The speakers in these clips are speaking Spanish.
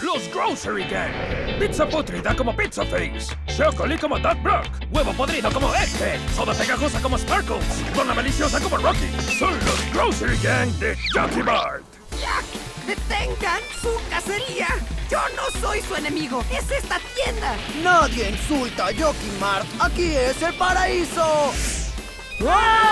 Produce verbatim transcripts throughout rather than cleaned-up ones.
Los Grocery Gang. Pizza putrida como Pizza Face. Chocolate como Doc Brock. Huevo podrido como Egghead. Soda pegajosa como Sparkles. Dona maliciosa como Rocky. Son los Grocery Gang de Jockey Mart. ¡Ya! ¡Detengan su cacería! ¡Yo no soy su enemigo! ¡Es esta tienda! Nadie insulta a Jockey Mart. ¡Aquí es el paraíso! ¡Mi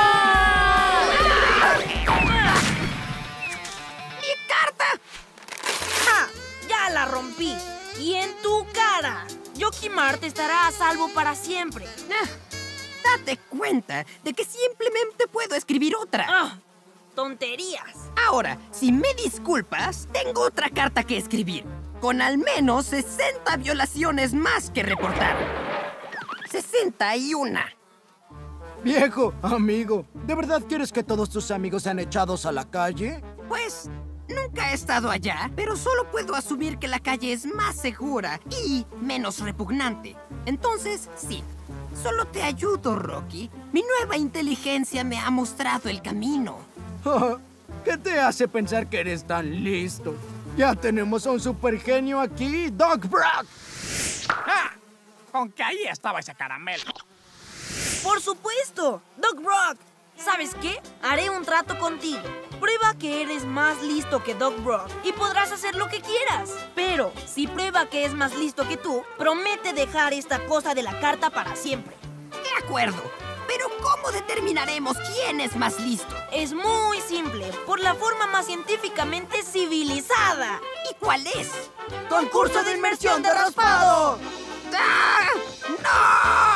carta! ¡Ja! ¡Ya la rompí! ¡Y en tu cara! Jockey Mart estará a salvo para siempre. Ah, date cuenta de que simplemente puedo escribir otra. ¡Ah! ¡Tonterías! Ahora, si me disculpas, tengo otra carta que escribir. Con al menos sesenta violaciones más que reportar. sesenta y uno. Viejo, amigo, ¿de verdad quieres que todos tus amigos sean echados a la calle? Pues, nunca he estado allá, pero solo puedo asumir que la calle es más segura y menos repugnante. Entonces, sí. Solo te ayudo, Rocky. Mi nueva inteligencia me ha mostrado el camino. ¿Qué te hace pensar que eres tan listo? Ya tenemos a un supergenio aquí, Doc Brock. ¡Ah! Con que ahí estaba ese caramelo. ¡Por supuesto! ¡Doc Brock! ¿Sabes qué? Haré un trato contigo. Prueba que eres más listo que Doc Brock y podrás hacer lo que quieras. Pero, si prueba que es más listo que tú, promete dejar esta cosa de la carta para siempre. De acuerdo. Pero ¿cómo determinaremos quién es más listo? Es muy simple, por la forma más científicamente civilizada. ¿Y cuál es? ¡Concurso de inmersión de raspado! ¡Ah! ¡No!